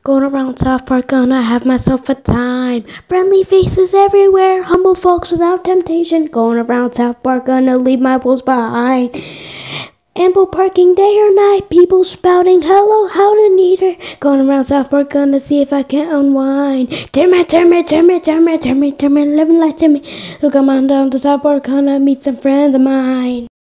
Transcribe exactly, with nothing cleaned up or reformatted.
Going around South Park, gonna have myself a time. Friendly faces everywhere, humble folks without temptation. Going around South Park, gonna leave my woes behind. Ample parking day or night, people spouting hello, how to need her. Going around South Park, gonna see if I can unwind. Timmy, Timmy, Timmy, Timmy, Timmy, Timmy, living like Timmy. So come on down to South Park, gonna meet some friends of mine.